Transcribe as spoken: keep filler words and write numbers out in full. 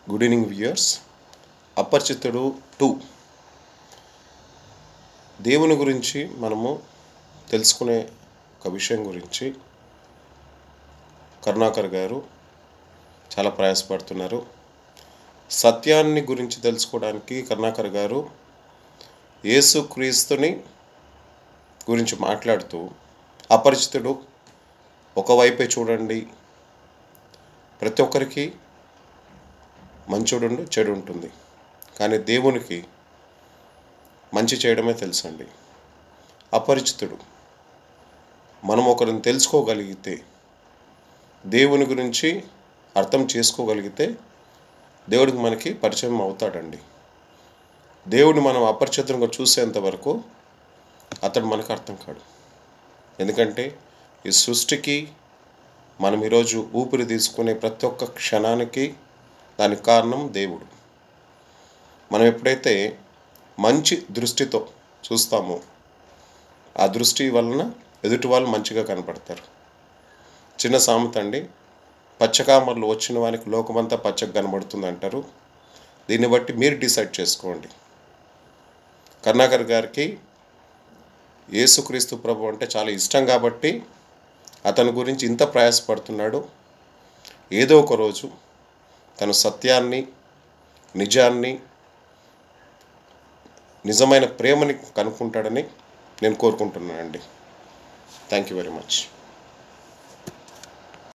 Good evening viewers. Aparichitudu to దేవుని గురించి మనము తెలుసుకునే ఒక విషయం గురించి కరుణాకర్ గారు చాలా ప్రయాసపడుతున్నారు. సత్యాన్ని గురించి తెలుసుకోవడానికి కరుణాకర్ గారు యేసుక్రీస్తుని గురించి మాట్లాడుతూ అపరిచితుడు ఒకవైపే చూడండి, ప్రతి ఒక్కరికి మంచోడు చెడు ఉంటుంది, కానీ దేవునికి మంచి చేయడమే తెలుసండి. అపరిచితుడు మనం ఒకరిని తెలుసుకోగలిగితే, దేవుని గురించి అర్థం చేసుకోగలిగితే దేవుడికి మనకి పరిచయం అవుతాడండి. దేవుడిని మనం అపరిచితంగా చూసేంత వరకు అతడు మనకు అర్థం కాడు. ఎందుకంటే ఈ సృష్టికి మనం ఈరోజు ఊపిరి తీసుకునే ప్రతి ఒక్క క్షణానికి దానికి కారణం దేవుడు. మనం ఎప్పుడైతే మంచి దృష్టితో చూస్తామో ఆ దృష్టి వలన ఎదుటి వాళ్ళు మంచిగా కనపడతారు. చిన్న సామెత అండి, పచ్చకామర్లు వచ్చిన వానికి లోకమంతా పచ్చగా కనబడుతుంది అంటారు. దీన్ని బట్టి మీరు డిసైడ్ చేసుకోండి. కరుణాకర్ గారికి యేసుక్రీస్తు ప్రభు అంటే చాలా ఇష్టం కాబట్టి అతని గురించి ఇంత ప్రయాసపడుతున్నాడు. ఏదో ఒక రోజు తను సత్యాన్ని, నిజాన్ని, నిజమైన ప్రేమని కనుక్కుంటాడని నేను కోరుకుంటున్నానండి. Thank you very much.